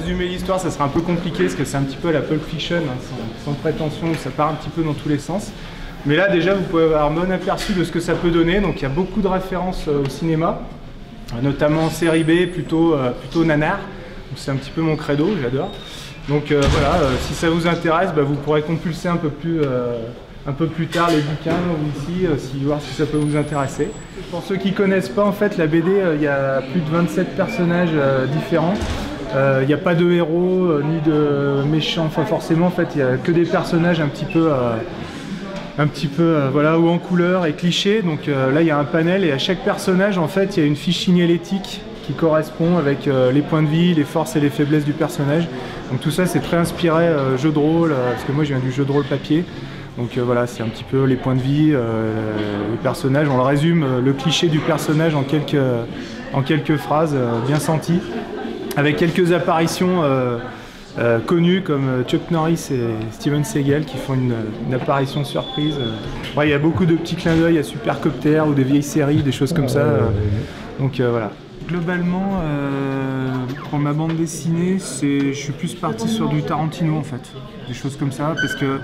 résumer l'histoire, ça serait un peu compliqué parce que c'est un petit peu la Pulp Fiction, hein, sans prétention, ça part un petit peu dans tous les sens. Mais là déjà vous pouvez avoir un bon aperçu de ce que ça peut donner, donc il y a beaucoup de références au cinéma, notamment série B, plutôt nanar, c'est un petit peu mon credo, j'adore. Donc voilà, si ça vous intéresse, vous pourrez compulser un peu plus tard les bouquins ou ici, voir si ça peut vous intéresser. Pour ceux qui ne connaissent pas, en fait, la BD, il y a plus de 27 personnages différents. Il n'y a pas de héros ni de méchants, enfin forcément, en fait, il n'y a que des personnages un petit peu voilà, haut en couleur et clichés. Donc là, il y a un panel et à chaque personnage, en fait, il y a une fiche signalétique qui correspond avec les points de vie, les forces et les faiblesses du personnage. Donc tout ça, c'est très inspiré jeu de rôle, parce que moi, je viens du jeu de rôle papier. Donc voilà, c'est un petit peu les points de vie, les personnages. On le résume, le cliché du personnage en quelques phrases bien senties, avec quelques apparitions connus comme Chuck Norris et Steven Seagal qui font une apparition surprise. Ouais, il y a beaucoup de petits clins d'œil à Supercopter ou des vieilles séries, des choses comme ça. Donc voilà. Globalement, pour ma bande dessinée, je suis plus parti sur du Tarantino en fait, des choses comme ça, parce que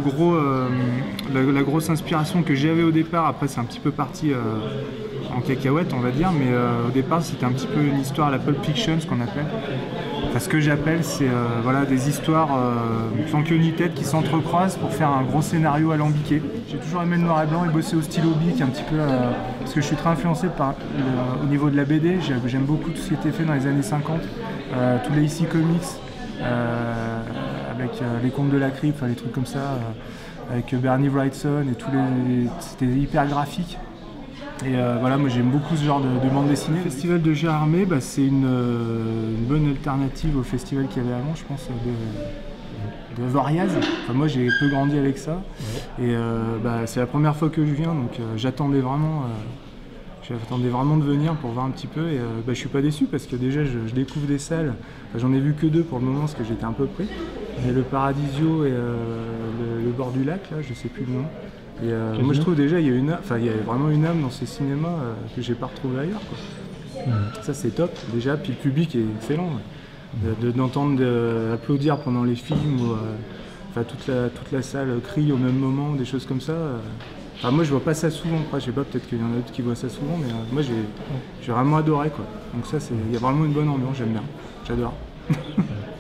la grosse inspiration que j'avais au départ, après c'est un petit peu parti en cacahuète on va dire, mais au départ c'était un petit peu une histoire à la Pulp Fiction, ce qu'on appelle. Enfin, ce que j'appelle, c'est voilà, des histoires sans queue ni tête qui s'entrecroisent pour faire un gros scénario alambiqué. J'ai toujours aimé le noir et blanc et bossé au stylo bic un petit peu, parce que je suis très influencé par au niveau de la BD. J'aime beaucoup tout ce qui était fait dans les années 50, tous les EC Comics, avec les Contes de la Crypte, enfin, les trucs comme ça, avec Bernie Wrightson et c'était hyper graphique. Et voilà, moi j'aime beaucoup ce genre de bande dessinée. Le festival de Gérardmer, c'est une bonne alternative au festival qu'il y avait avant, je pense, de Variaz. Enfin, moi j'ai peu grandi avec ça. Et c'est la première fois que je viens, donc j'attendais vraiment de venir pour voir un petit peu. Et je suis pas déçu parce que déjà je découvre des salles. Enfin, j'en ai vu que deux pour le moment parce que j'étais un peu pris. Et le Paradisio et le bord du lac, là, je sais plus le nom. Et moi je trouve déjà il y a vraiment une âme dans ces cinémas que j'ai pas retrouvé ailleurs, quoi. Ça c'est top déjà, puis le public est excellent, d'entendre applaudir pendant les films ou toute la salle crie au même moment, des choses comme ça. Enfin, moi je vois pas ça souvent, je sais pas, peut-être qu'il y en a d'autres qui voient ça souvent, mais moi j'ai vraiment adoré, quoi. Donc ça il y a vraiment une bonne ambiance, j'aime bien, j'adore.